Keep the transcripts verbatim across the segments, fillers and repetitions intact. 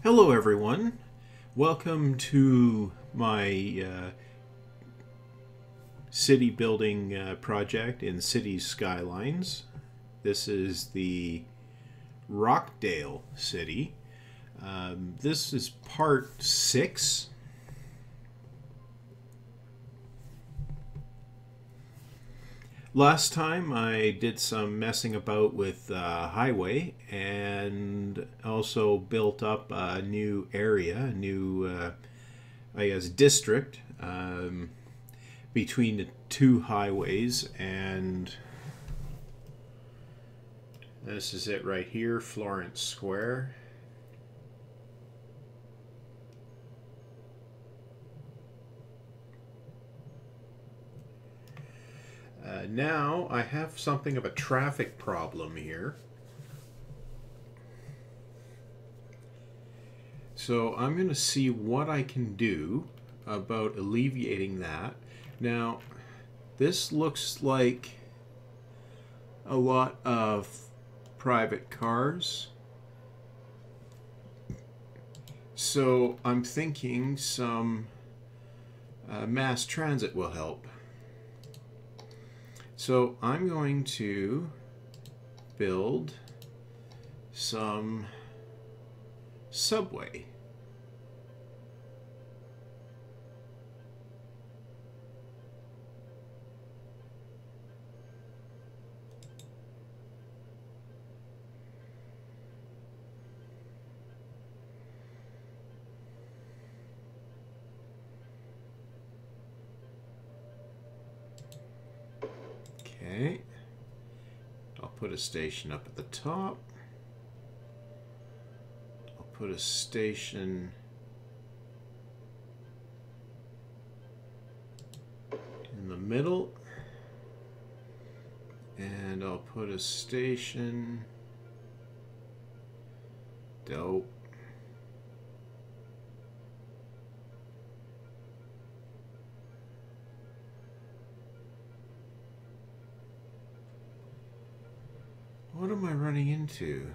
Hello everyone, welcome to my uh, city building uh, project in Cities Skylines. This is the Rockdale city. Um, this is part six. Last time I did some messing about with uh, highway and also built up a new area, a new, uh, I guess, district um, between the two highways. And this is it right here, Florence Square. Uh, now I have something of a traffic problem here. So I'm going to see what I can do about alleviating that. Now, this looks like a lot of private cars. So I'm thinking some uh, mass transit will help. So I'm going to build some subway. Okay, I'll put a station up at the top. I'll put a station in the middle, and I'll put a station, dope, what am I running into?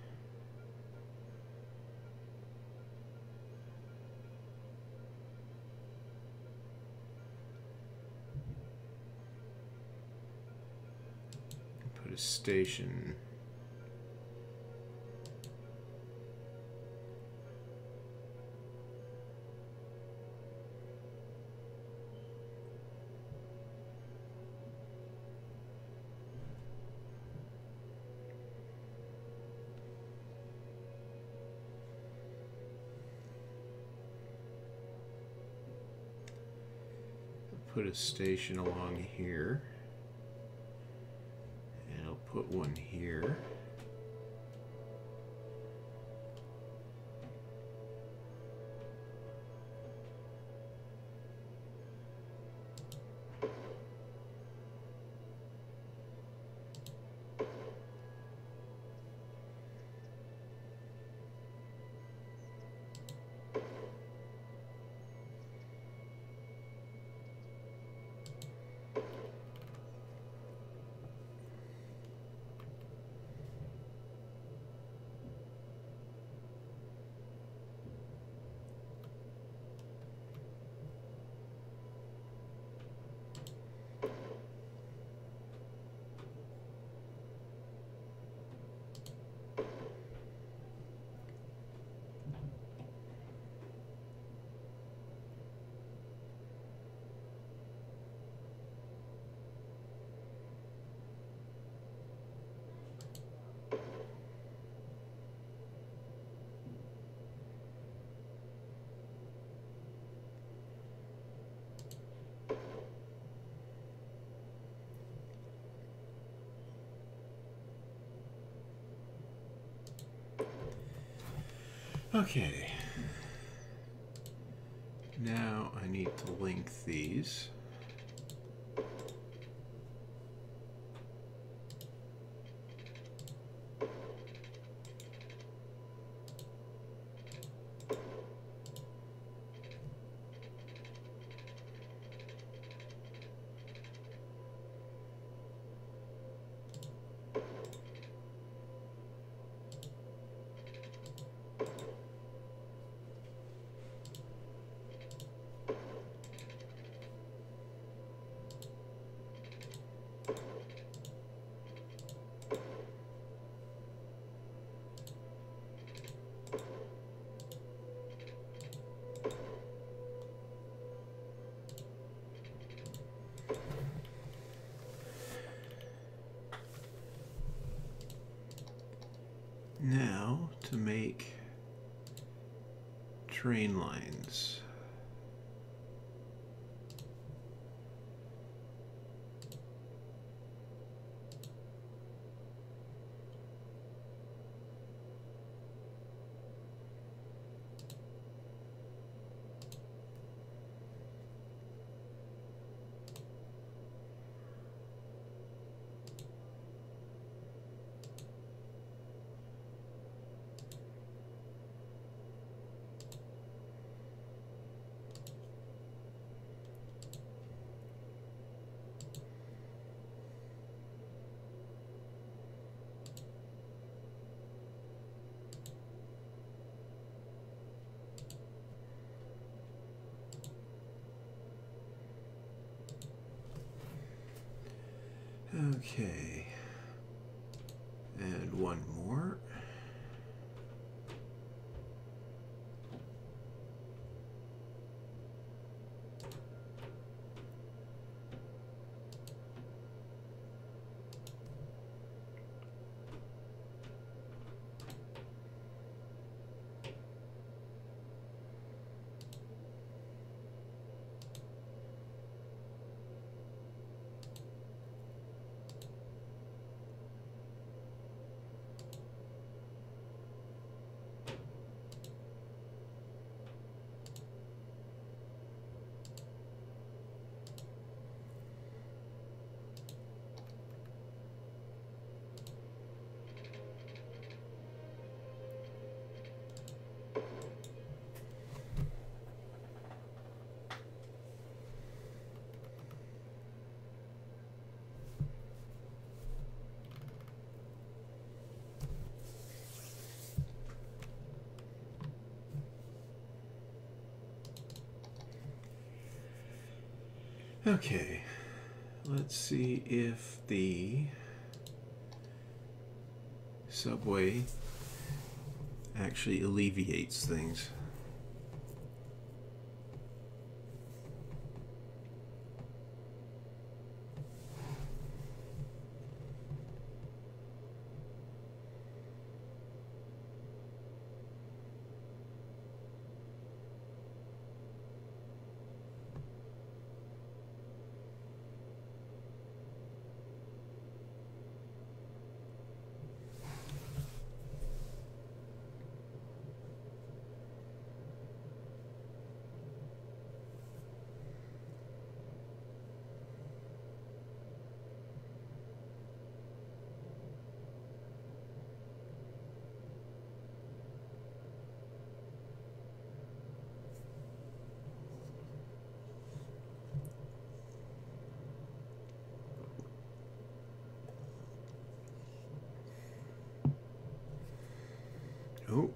Put a station. Put a station along here, and I'll put one here. Okay, now I need to link these. train lines. Okay, and one more. Okay, let's see if the subway actually alleviates things. Oh,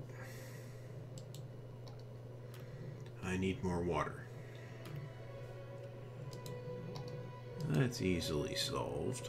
I need more water. That's easily solved.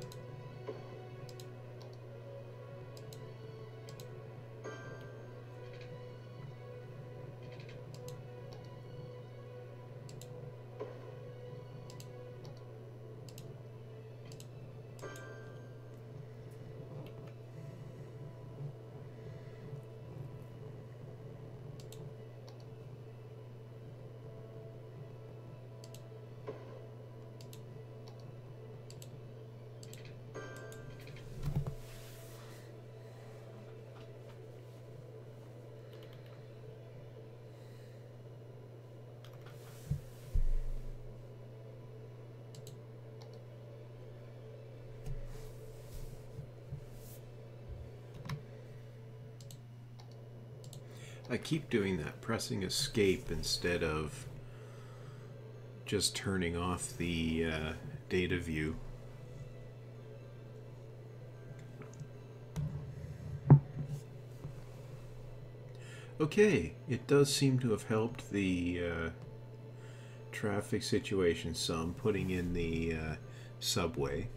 I keep doing that, pressing escape instead of just turning off the uh, data view. Okay, it does seem to have helped the uh, traffic situation some, putting in the uh, subway.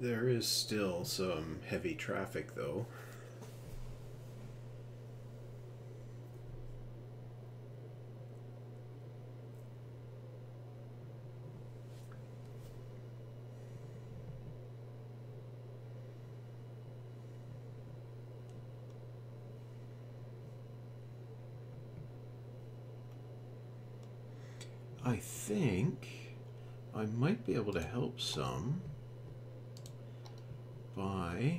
There is still some heavy traffic though. I think I might be able to help some by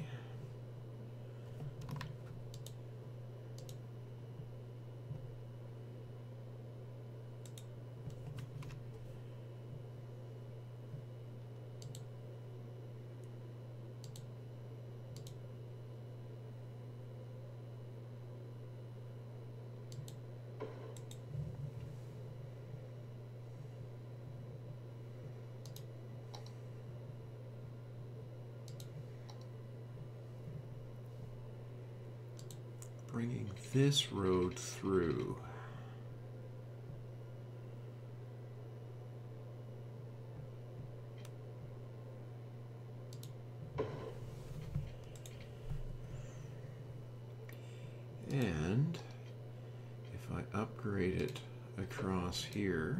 bringing this road through. And if I upgrade it across here,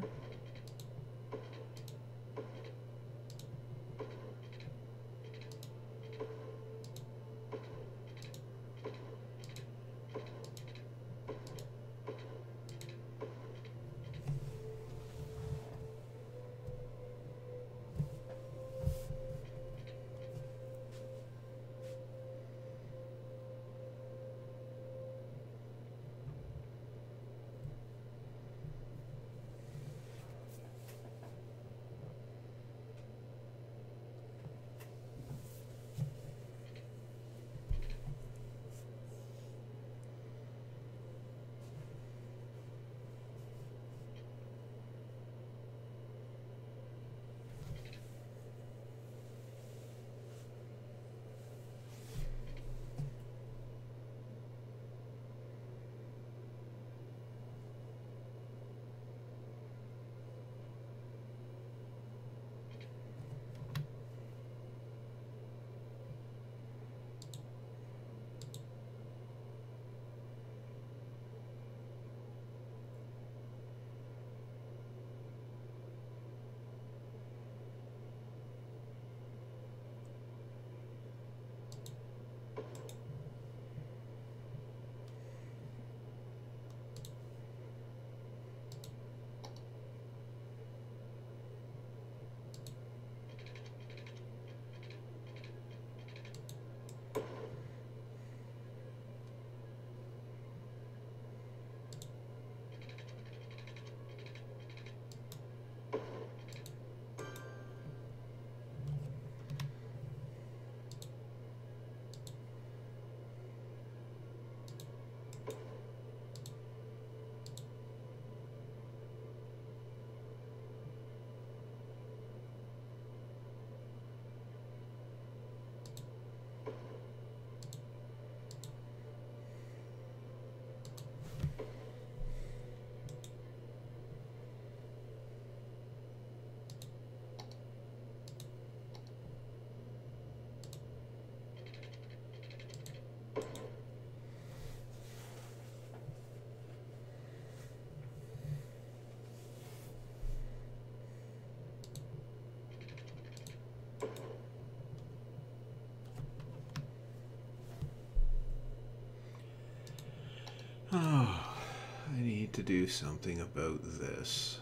oh, I need to do something about this.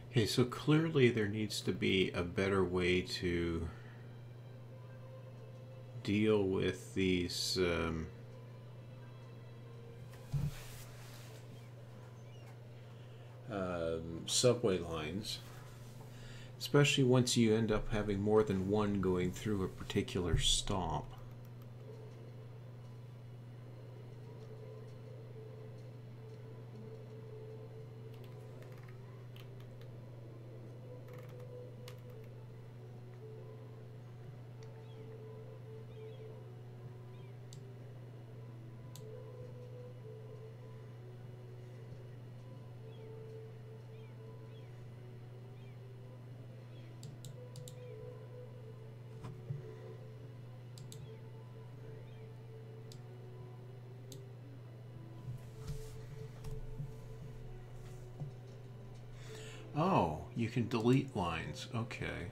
Okay, so clearly there needs to be a better way to deal with these um, um, subway lines, especially once you end up having more than one going through a particular stop. Oh, you can delete lines. Okay.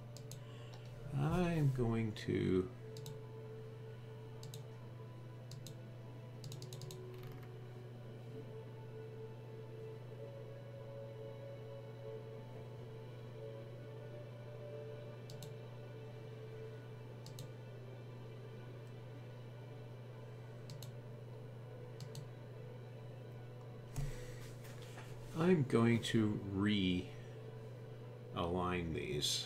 I'm going to... I'm going to re-align these.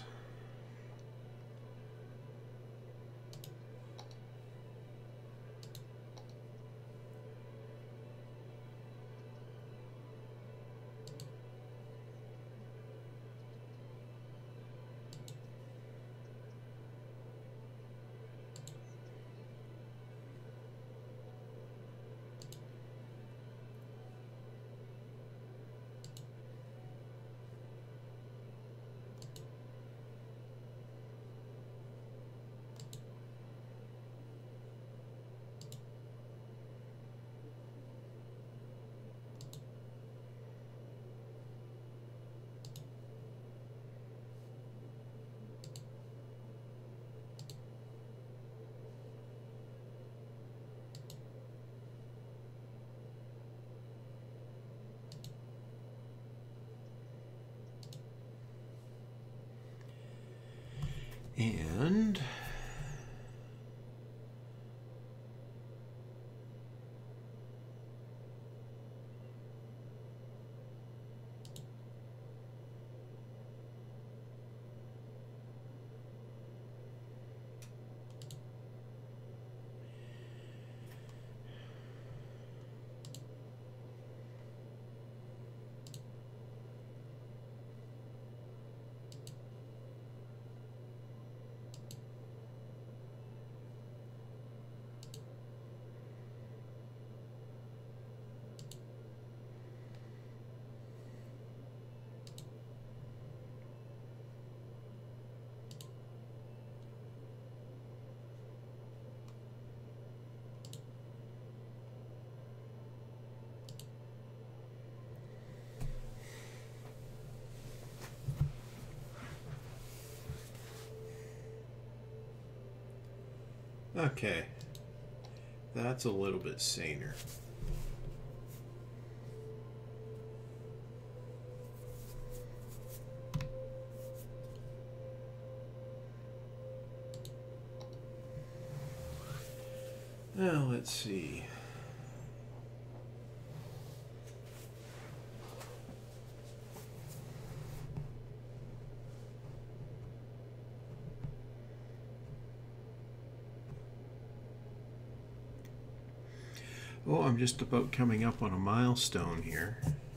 And okay, that's a little bit saner. Now let's see. Oh, I'm just about coming up on a milestone here.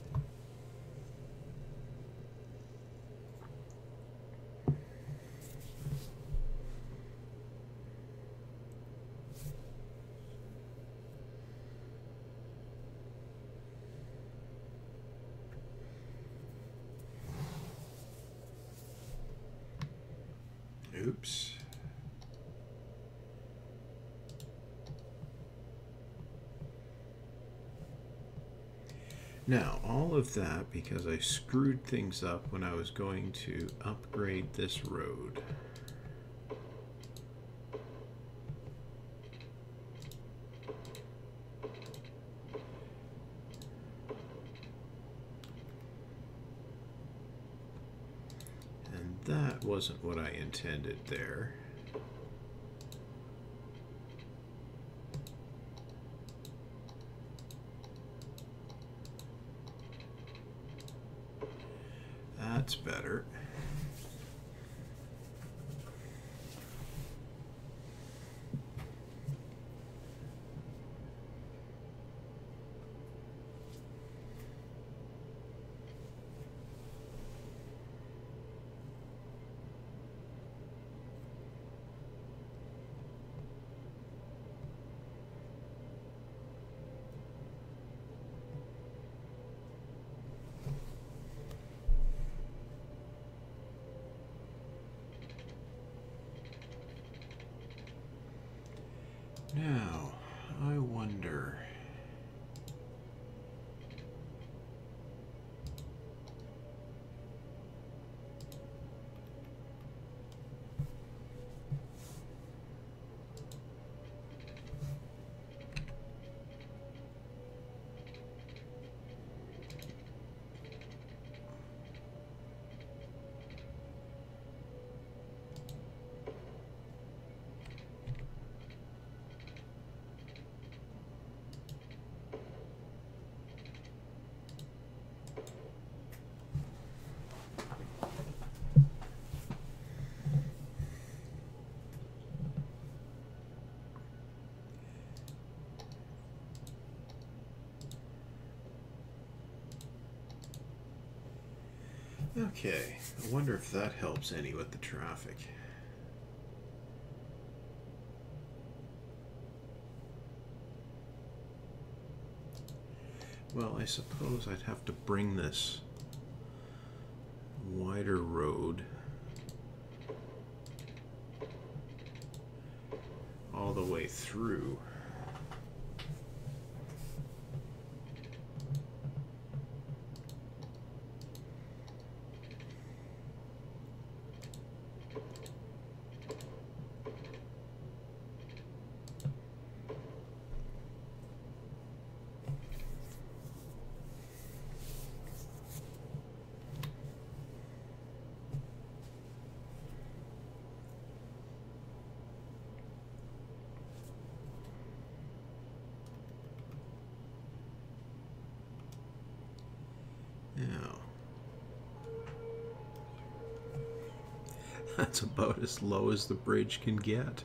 Oops. Now, all of that because I screwed things up when I was going to upgrade this road. That wasn't what I intended there. That's better. Now, I wonder... Okay, I wonder if that helps any with the traffic. Well, I suppose I'd have to bring this wider road all the way through. Now, that's about as low as the bridge can get.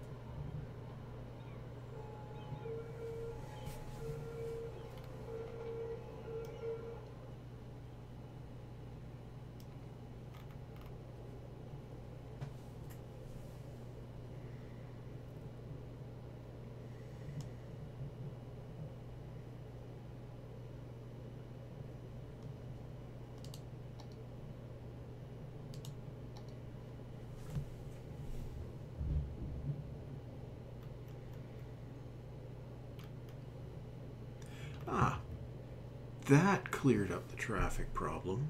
Ah, that cleared up the traffic problem.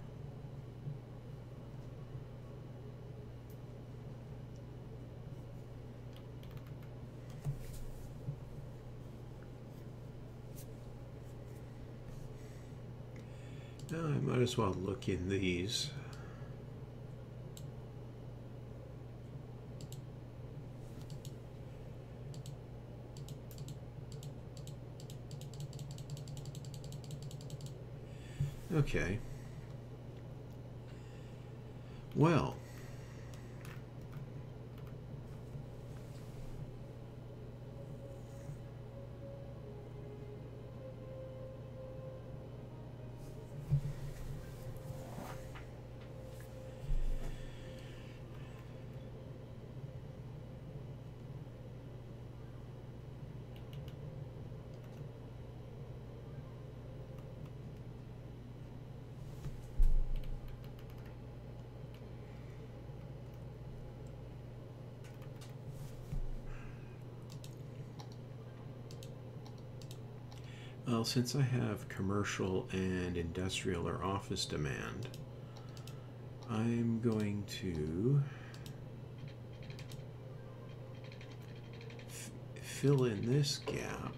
Now I might as well look in these. Okay. Well. Well, since I have commercial and industrial or office demand, I'm going to f fill in this gap.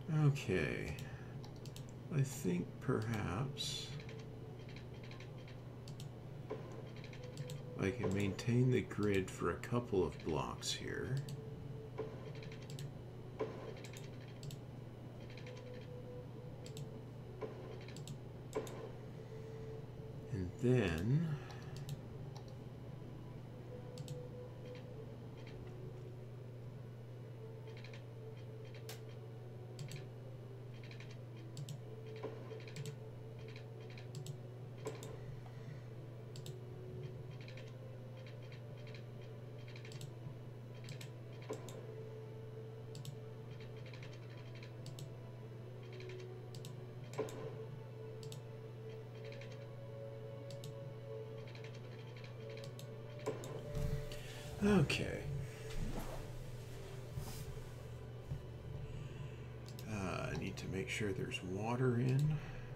Okay. I think perhaps I can maintain the grid for a couple of blocks here. And then okay. Uh, I need to make sure there's water in.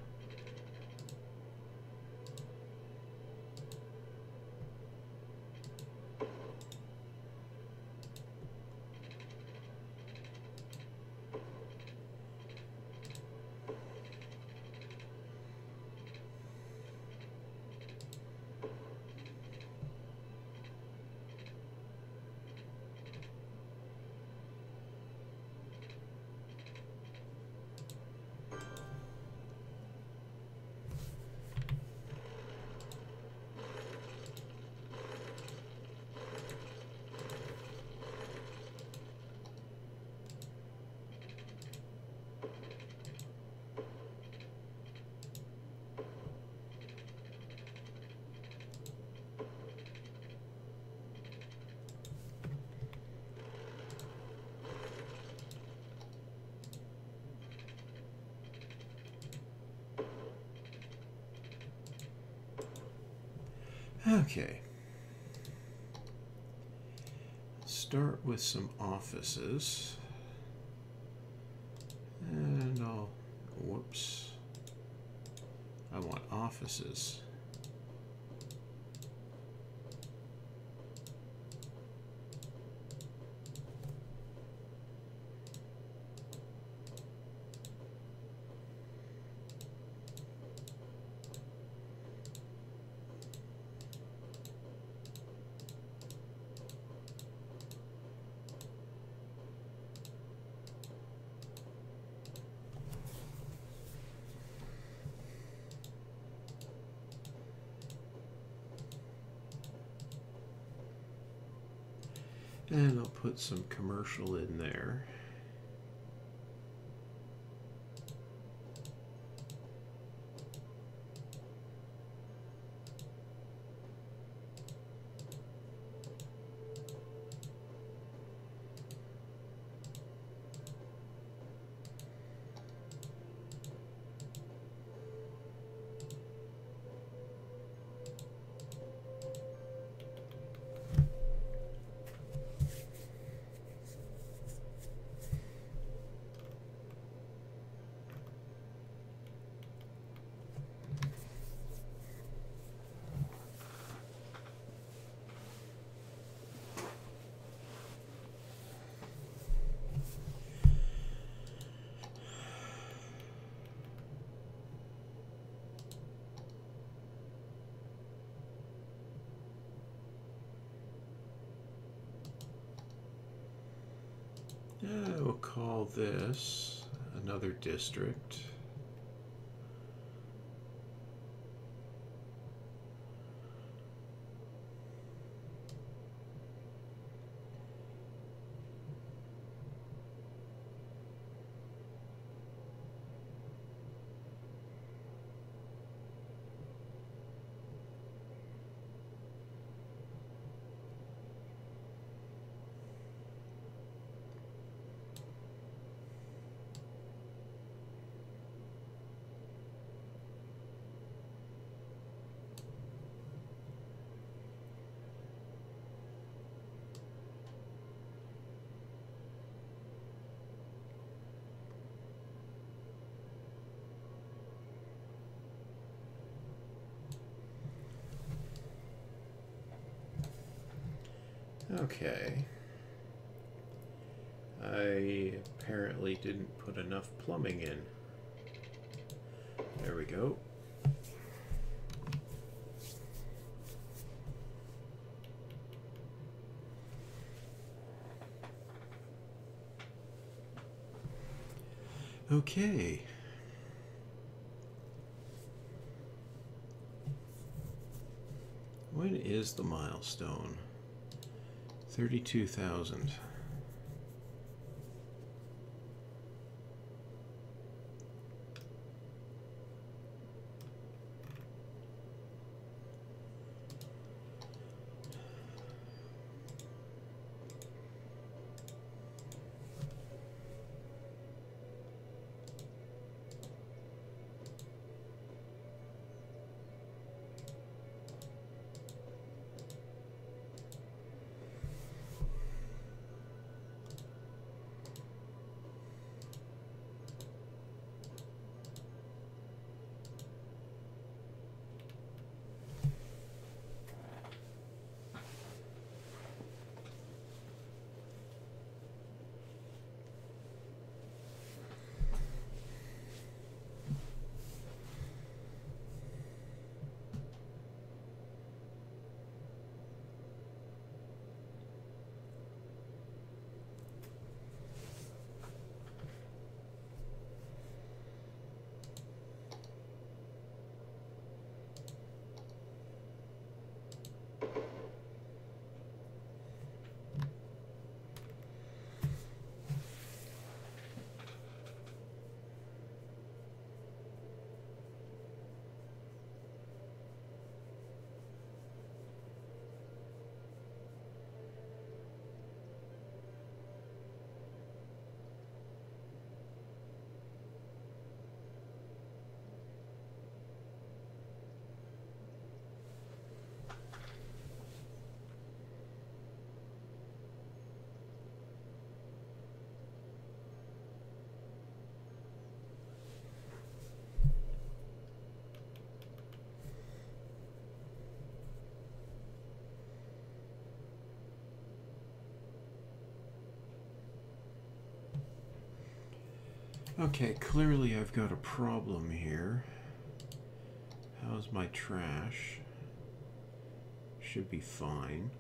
Okay. Start with some offices. And I'll, whoops. I want offices. And I'll put some commercial in there. Uh, we'll call this another district. Okay. I apparently didn't put enough plumbing in. There we go. Okay. When is the milestone? thirty-two thousand. Okay, clearly I've got a problem here. How's my trash? Should be fine.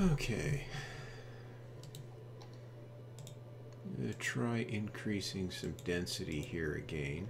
Okay. I'm going to try increasing some density here again.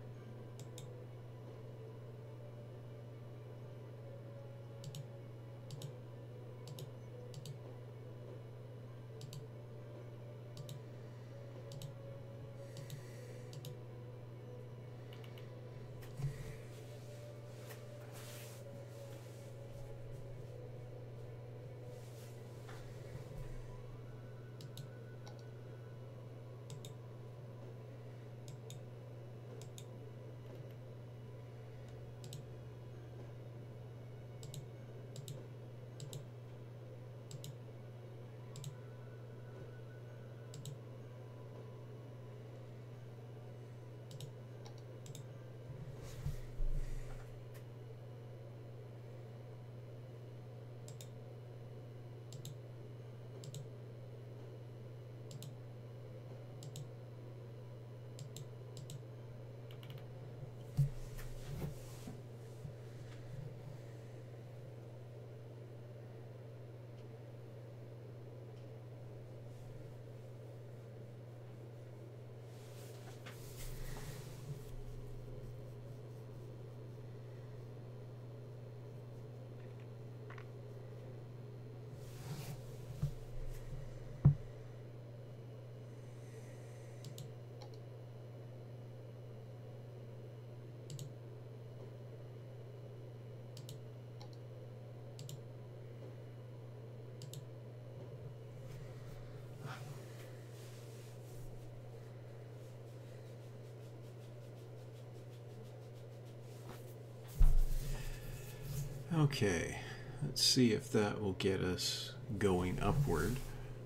Okay, let's see if that will get us going upward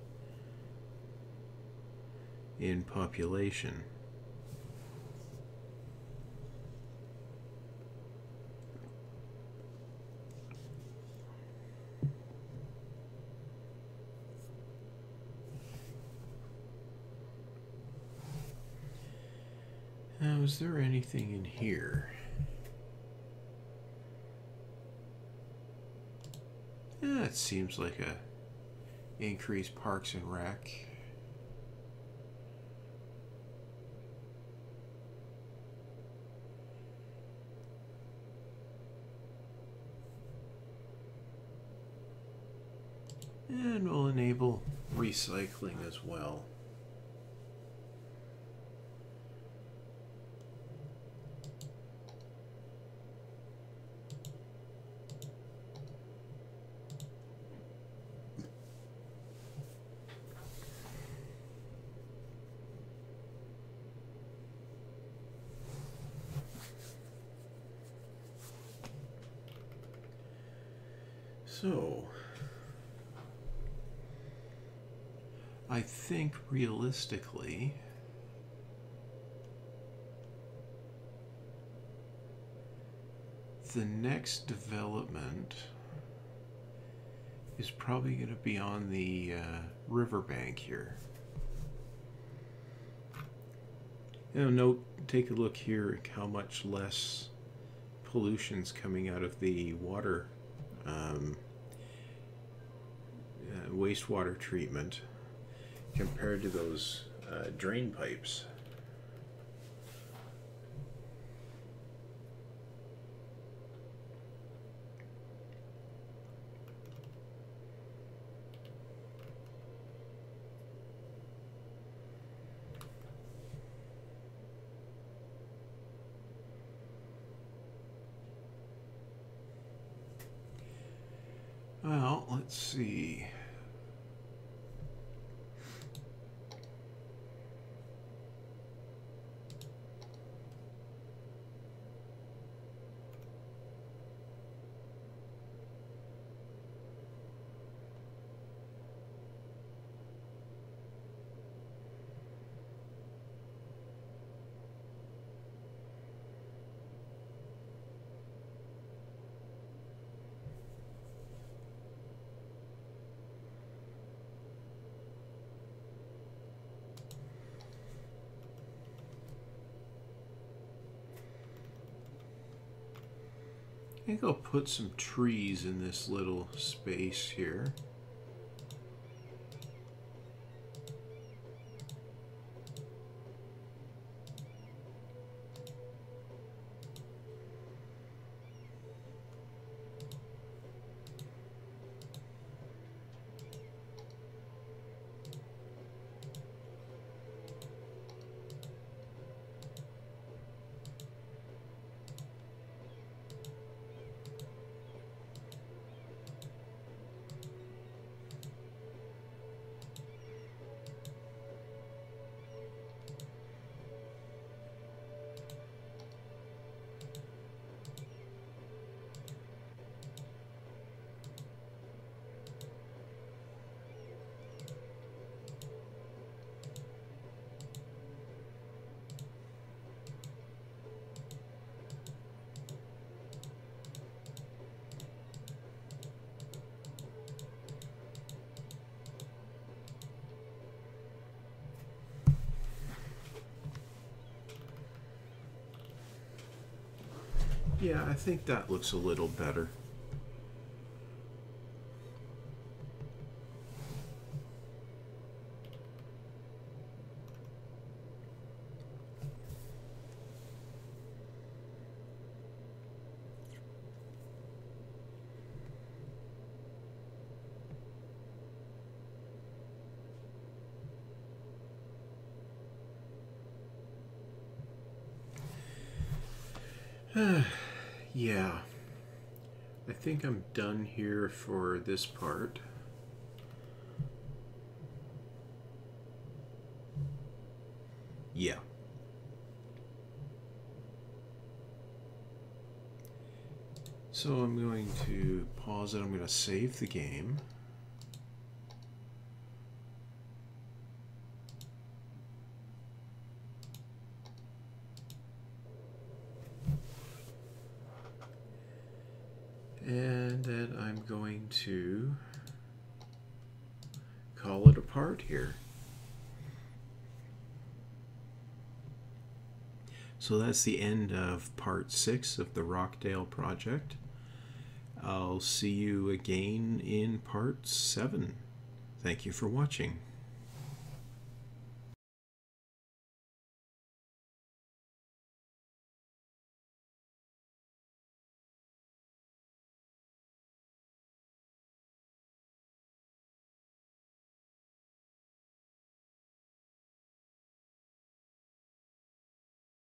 in population. Now, is there anything in here? Yeah, it seems like a increased Parks and Rec. And we'll enable recycling as well. So, I think realistically, the next development is probably going to be on the uh, riverbank here. You know, note, take a look here at how much less pollution's coming out of the water um, uh, wastewater treatment compared to those uh, drain pipes. Well, let's see. I think I'll put some trees in this little space here. Yeah, I think that looks a little better. Yeah, I think I'm done here for this part. Yeah. So I'm going to pause it. I'm going to save the game. And then I'm going to call it a part here. So that's the end of part six of the Rockdale project. I'll see you again in part seven. Thank you for watching.